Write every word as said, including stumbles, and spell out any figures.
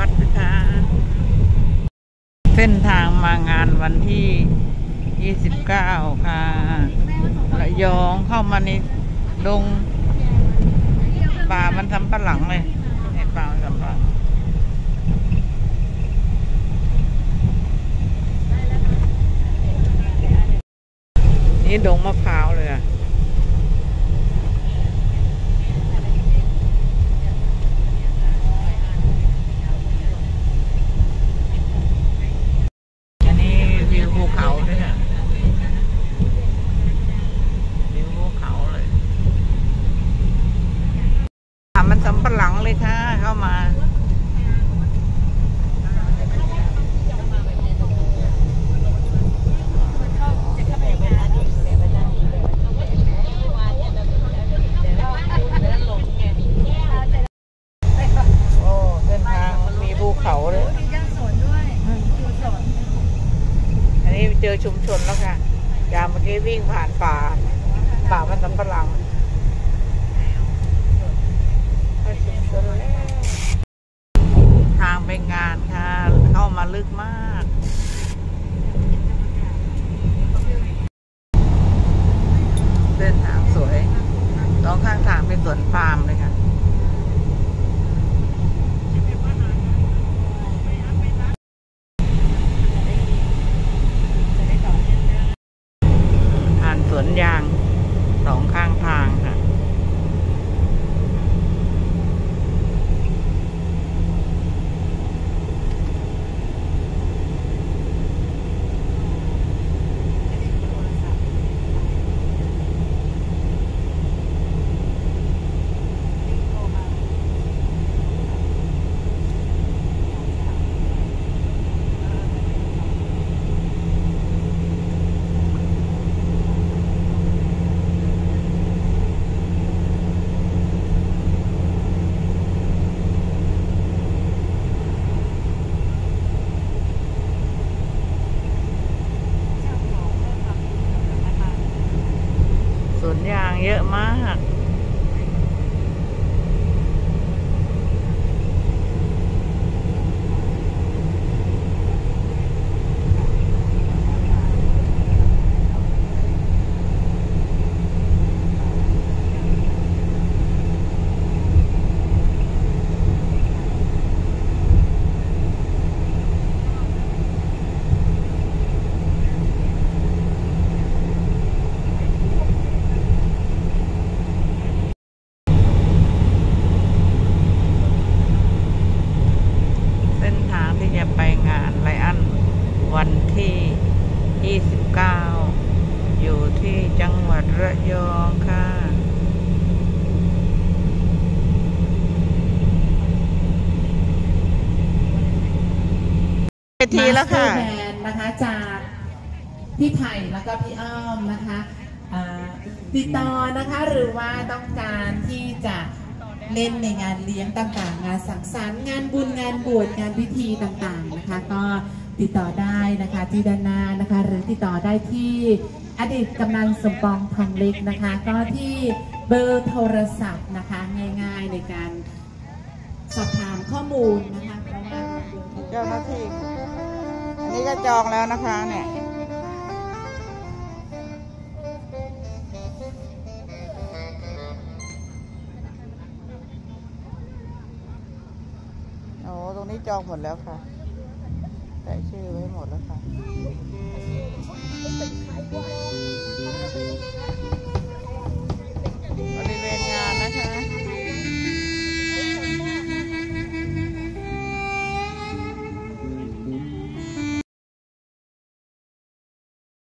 ดค่ะเส้นทางมางานวันที่ยี่สิบเก้าค่ะระยองเข้ามาในดงป่ามันทำปะหลังเลยในป่ามันทำปะหลังนี่ดงมะพร้าวเลยอะอันนี้วิวภูเขาด้วยอะวิวภูเขาเลยป่ามันทำปะหลังเลยค่ะเข้ามาเจอชุมชนแล้วค่ะยามเมื่อกี้วิ่งผ่านป่าป่ามันสำปะหลังทางไปงานค่ะเข้ามาลึกมากเส้นทางสวยสองข้างทางเป็นสวนปาล์มเลยค่ะสวนยางสองข้างทางค่ะสวนยางเยอะมากวันที่ยี่สิบเก้าอยู่ที่จังหวัดระยองค่ะเวทีแล้วค่ะมาสเตอร์แบนด์นะคะจากพี่ไผ่แล้วก็พี่อ้อมนะคะติดต่อนะคะหรือว่าต้องการที่จะเล่นในงานเลี้ยงต่างๆงานสังสรรค์งานบุญงานบวชงานพิธีต่างๆนะคะก็ติดต่อได้นะคะที่ด้านหน้านะคะหรือติดต่อได้ที่อดีตกำนันสมปองทองเล็กนะคะก็ที่เบอร์โทรศัพท์นะคะง่ายๆในการสอบถามข้อมูลนะคะเจ้าหน้าที่อันนี้ก็จองแล้วนะคะเนี่ยโอ้ตรงนี้จองหมดแล้วค่ะใส่ชื่อไว้หมดแล้วค่ะ